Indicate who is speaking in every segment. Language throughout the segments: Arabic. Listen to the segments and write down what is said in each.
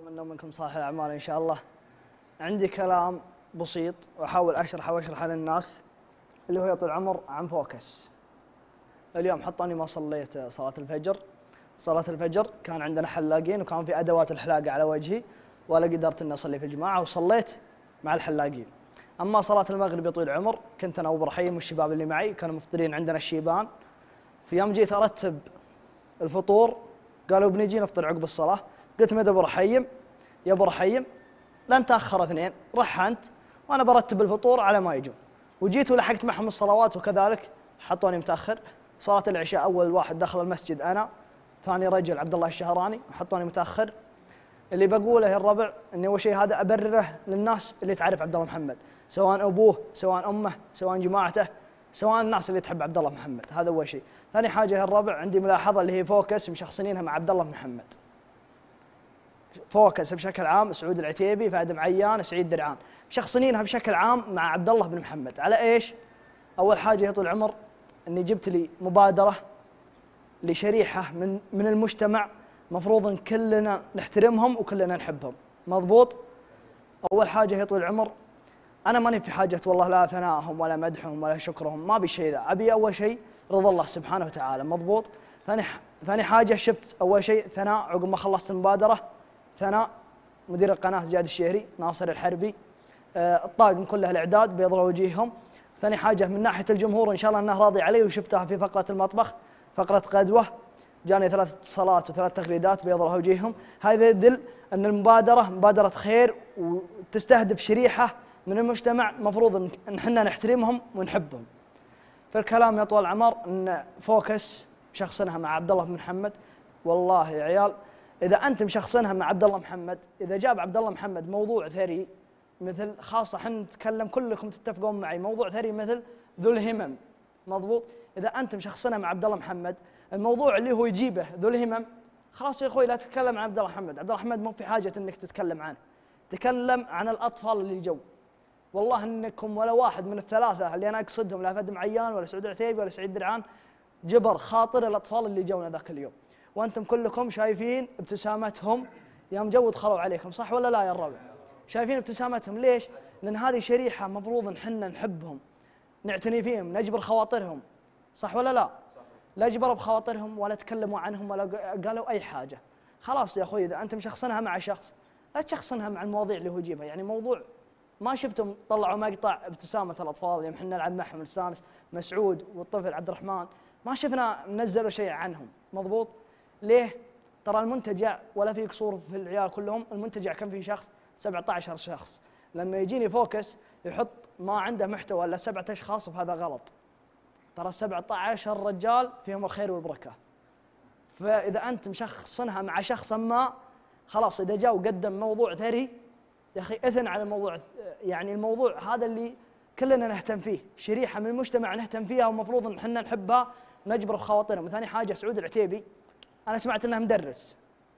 Speaker 1: منا ومنكم صالح الأعمال إن شاء الله. عندي كلام بسيط وأحاول أشرحه للناس اللي هو يا طويل العمر عن فوكس. اليوم حطاني ما صليت صلاة الفجر. صلاة الفجر كان عندنا حلاقين وكان في أدوات الحلاقة على وجهي ولا قدرت إني أصلي في الجماعة وصليت مع الحلاقين. أما صلاة المغرب يا طويل العمر كنت أنا وأبو رحيم والشباب اللي معي كانوا مفطرين عندنا الشيبان. في يوم جيت أرتب الفطور قالوا بنجي نفطر عقب الصلاة. قلت مدى أبو رحيم يا أبو رحيم لن تأخر اثنين، رح أنت وأنا برتب الفطور على ما يجون. وجيت ولحقت معهم الصلوات وكذلك حطوني متأخر. صلاة العشاء أول واحد دخل المسجد أنا، ثاني رجل عبد الله الشهراني وحطوني متأخر. اللي بقوله يا الربع إني أول شيء هذا أبرره للناس اللي تعرف عبد الله محمد، سواء أبوه سواء أمه سواء جماعته سواء الناس اللي تحب عبد الله محمد، هذا أول شيء. ثاني حاجة يا الربع عندي ملاحظة اللي هي فوكس مشخصنينها مع عبد الله محمد. فوكس بشكل عام سعود العتيبي، فهد معيان، سعيد درعان، مشخصنينها بشكل عام مع عبد الله بن محمد. على ايش؟ اول حاجه يا طويل العمر اني جبت لي مبادره لشريحه من المجتمع مفروض ان كلنا نحترمهم وكلنا نحبهم، مضبوط؟ اول حاجه يا طويل العمر انا ماني في حاجه والله لا ثنائهم ولا مدحهم ولا شكرهم، ما ابي الشيء ذا، ابي اول شيء رضا الله سبحانه وتعالى، مضبوط؟ ثاني حاجه شفت اول شيء ثناء عقب ما خلصت المبادره، ثناء مدير القناه زياد الشهري، ناصر الحربي، الطاقم كله الاعداد بيض وجيههم. ثاني حاجه من ناحيه الجمهور ان شاء الله انه راضي علي، وشفتها في فقره المطبخ فقره قدوه جاني 3 اتصالات و3 تغريدات بيض وجيههم. هذا يدل ان المبادره مبادره خير وتستهدف شريحه من المجتمع مفروض ان احنا نحترمهم ونحبهم. فالكلام يا طوال العمر ان فوكس مشخصنها مع عبد الله بن محمد. والله يا عيال اذا انتم مشخصنها مع عبد الله محمد، اذا جاب عبد الله محمد موضوع ثري مثل، خاصه احنا نتكلم كلكم تتفقون معي، موضوع ثري مثل ذو الهمم، مضبوط؟ اذا انتم مشخصنها مع عبد الله محمد الموضوع اللي هو يجيبه ذو الهمم، خلاص يا اخوي لا تتكلم عن عبد الله محمد. عبد الله محمد مو في حاجه انك تتكلم عنه، تكلم عن الاطفال اللي جو. والله انكم ولا واحد من الثلاثه اللي انا اقصدهم، لا فهد معيان ولا سعود العتيبي ولا سعيد درعان، جبر خاطر الاطفال اللي جونا ذاك اليوم. وانتم كلكم شايفين ابتسامتهم يوم جو دخلوا عليكم، صح ولا لا يا الربع؟ شايفين ابتسامتهم، ليش؟ لان هذه شريحه مفروض ان احنا نحبهم، نعتني فيهم، نجبر خواطرهم، صح ولا لا؟ لا جبروا بخواطرهم ولا تكلموا عنهم ولا قالوا اي حاجه. خلاص يا اخوي اذا انت مشخصنها مع شخص لا تشخصنها مع المواضيع اللي هو يجيبها. يعني موضوع ما شفتم طلعوا مقطع ابتسامه الاطفال يوم احنا نلعب معهم نستانس، مسعود والطفل عبد الرحمن ما شفنا منزلوا شيء عنهم، مضبوط؟ ليه؟ ترى المنتجع ولا في قصور في العيال كلهم، المنتجع كم في شخص؟ 17 شخص. لما يجيني فوكس يحط ما عنده محتوى الا 7 اشخاص فهذا غلط. ترى 17 رجال فيهم الخير والبركه. فاذا انت مشخصنها مع شخص ما، خلاص اذا جاء وقدم موضوع ثري يا اخي اثن على الموضوع، يعني الموضوع هذا اللي كلنا نهتم فيه، شريحه من المجتمع نهتم فيها ومفروض ان احنا نحبها ونجبر بخواطرهم. وثاني حاجه سعود العتيبي، انا سمعت انه مدرس،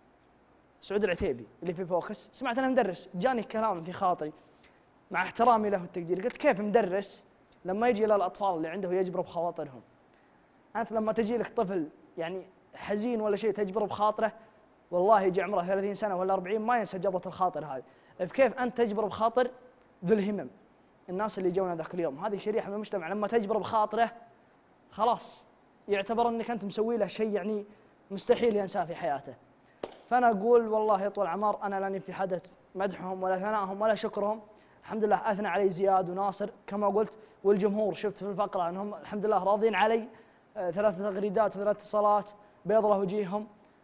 Speaker 1: سعود العتيبي اللي في فوكس سمعت انه مدرس، جاني كلام في خاطري مع احترامي له والتقدير، قلت كيف مدرس لما يجي للاطفال اللي عنده يجبر بخواطرهم؟ انت لما تجي لك طفل يعني حزين ولا شيء تجبر بخاطره، والله يجي عمره 30 سنه ولا 40 ما ينسى جبره الخاطر هذه. كيف انت تجبر بخاطر ذو الهمم الناس اللي جونا ذاك اليوم؟ هذه شريحه من المجتمع لما تجبر بخاطره خلاص يعتبر انك انت مسوي له شيء يعني مستحيل ينساه في حياته. فانا اقول والله يا طول العمر انا لاني في حدث مدحهم ولا ثنائهم ولا شكرهم، الحمد لله اثنى علي زياد وناصر كما قلت، والجمهور شفت في الفقره انهم الحمد لله راضين علي، 3 تغريدات و3 اتصالات بيض له وجيههم.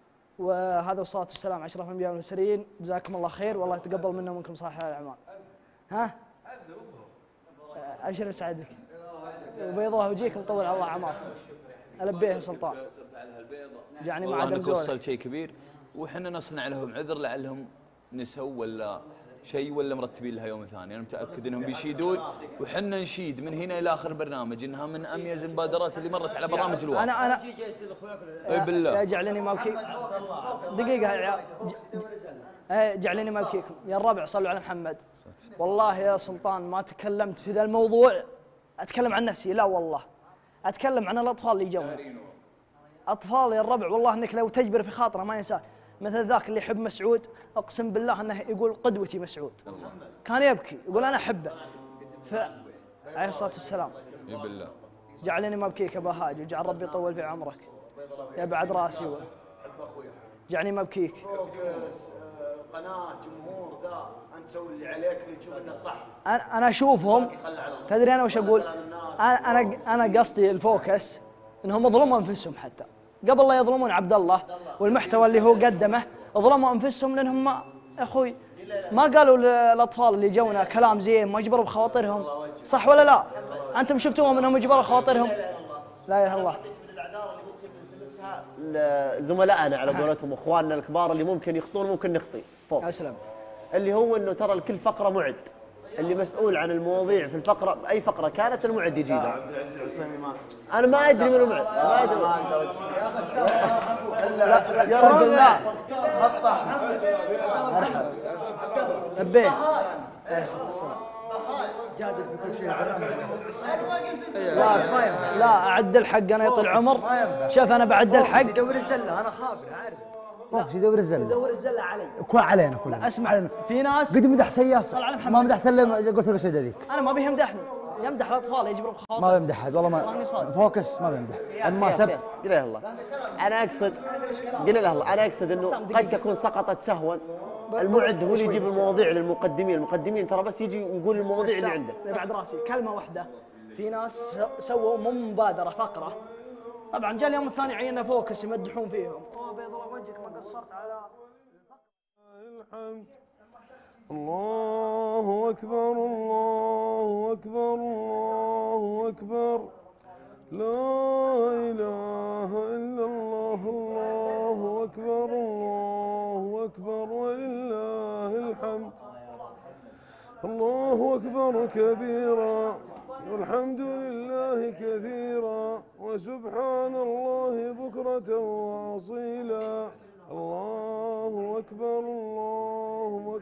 Speaker 1: وهذا والصلاه والسلام على اشرف الانبياء والمرسلين، جزاكم الله خير والله يتقبل منا ومنكم صالح الاعمال. ها؟ اشر يسعدك وبيض له وجيهكم طول الله اعماركم. البيه يا سلطان.
Speaker 2: يعني ما عاد وصل شيء كبير وحنا نصنع لهم عذر لعلهم نسوا ولا شيء ولا مرتبين لها يوم ثاني. انا متاكد انهم بيشيدون وحنا نشيد من هنا الى اخر برنامج انها من اميز المبادرات اللي مرت على برامج الواقع.
Speaker 1: انا
Speaker 2: اي بالله
Speaker 1: جعلني موكي دقيقه يا عيال، جعلني موكيكم يا الربع صلوا على محمد. والله يا سلطان ما تكلمت في ذا الموضوع اتكلم عن نفسي، لا والله اتكلم عن الاطفال اللي جونا. اطفال يا الربع والله انك لو تجبر في خاطره ما ينساك. مثل ذاك اللي يحب مسعود، اقسم بالله انه يقول قدوتي مسعود، كان يبكي يقول انا احبه. عليه الصلاه والسلام.
Speaker 2: اي بالله.
Speaker 1: جعلني ما ابكيك ابا هاجي، وجعل ربي يطول في عمرك يا بعد راسي جعلني ما ابكيك.
Speaker 3: قناه جمهور ذا، انت سوي اللي عليك اللي تشوف انه صح.
Speaker 1: انا اشوفهم، تدري انا وش اقول؟ انا قصدي الفوكس انهم ظلموا انفسهم، حتى قبل لا يظلمون عبد الله والمحتوى اللي هو قدمه، ظلموا انفسهم لانهم ما يا اخوي ما قالوا للاطفال اللي جونا كلام زين، ما جبروا بخواطرهم، صح ولا لا؟ انتم شفتوهم انهم جبروا خواطرهم؟ لا اله الا الله.
Speaker 3: زملائنا على قولتهم اخواننا الكبار اللي ممكن يخطون ممكن نخطي فوق.
Speaker 1: اسلم.
Speaker 3: اللي هو انه ترى لكل فقره معد، اللي مسؤول عن المواضيع في الفقره، اي فقره كانت المعد يجيبها. عبد العزيز العسيمي ما انا ما ادري من المعد، ما ادري. ما اقدر
Speaker 1: يا رجل لا نبيه. يا سلام.
Speaker 4: جادل في كل شيء.
Speaker 1: لا اعدل حق انا يا طول العمر. شوف انا بعدل حق.
Speaker 4: يدور الزله، انا خابر عارف. فوكس يدور الزله.
Speaker 1: يدور الزله علي.
Speaker 4: كوا علينا كلنا.
Speaker 1: اسمع في ناس
Speaker 4: قد مدح سياف.
Speaker 1: صل على محمد.
Speaker 4: ما مدحت الا قلت له قصيده ذيك.
Speaker 1: انا ما بيه يمدحني، يمدح الاطفال يجبروا بخاطر.
Speaker 4: ما بيمدح احد والله. ما فوكس ما بيمدح. اما سب
Speaker 3: قل له الله. انا اقصد قل له الله، انا اقصد انه قد تكون سقطت سهوا. المعد هو اللي يجيب المواضيع للمقدمين، المقدمين ترى بس يجي يقول المواضيع اللي عنده.
Speaker 1: بعد راسي كلمه واحده، في ناس سووا مبادره فقره، طبعا جاء اليوم الثاني عينا فوكس يمدحون فيهم. بيض الله وجهك ما قصرت على
Speaker 5: الحمد. الله أكبر الله أكبر الله أكبر، لا إله إلا الله، الله أكبر الله أكبر ولله الحمد. الله أكبر كبيرا والحمد لله كثيرا وسبحان الله بكرة وأصيلا. الله أكبر الله